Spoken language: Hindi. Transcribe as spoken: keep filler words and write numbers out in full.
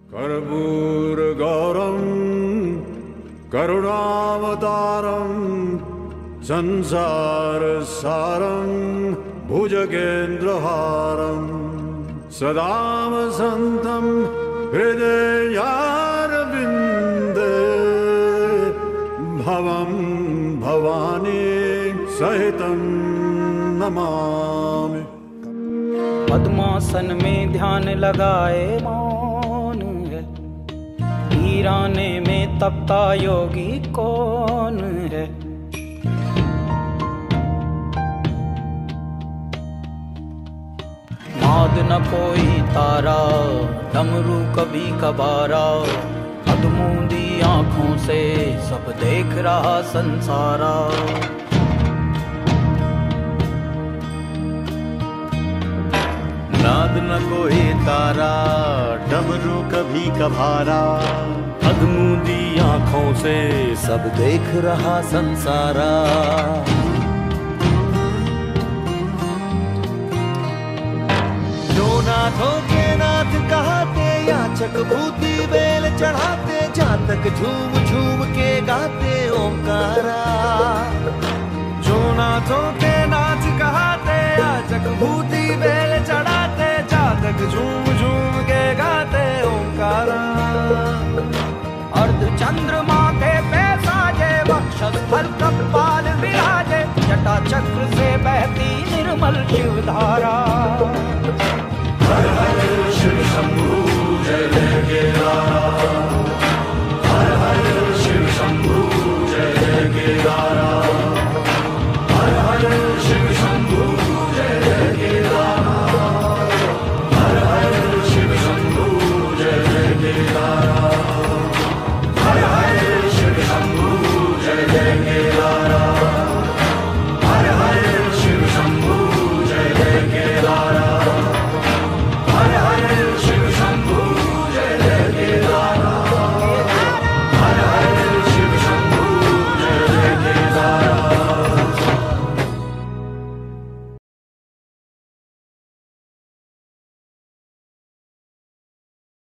कर्पूरगौरं करुणावतारं संसारसारं भुजगेन्द्रहारं सदा वसन्तं हृदयारविन्दे भवं भवानी सहितं नमामि। पद्मासन में ध्यान लगाए मौन है, वीराने में तपता योगी कौन है। नाद न कोई तारा, डमरू कभी कबारा, अधमूंदी आंखों से सब देख रहा संसारा। नाद न कोई तारा, डमरू कभी कभारा, अधमूंदी आंखों से सब देख रहा संसारा। जो नाथों के नाथ कहाते, याचक भूति बेल चढ़ाते, जातक झूम झूम के गाते ओंकारा। जो नाथों के नाथ कहाते, याचक भूति बेल चढ़ाते, जातक झूम झूम के गाते ओंकारा। अर्ध चंद्रमा के पे साजे, वक्षस्थल कपाल विराजे, जटा चक्र से बहती निर्मल शिवधारा।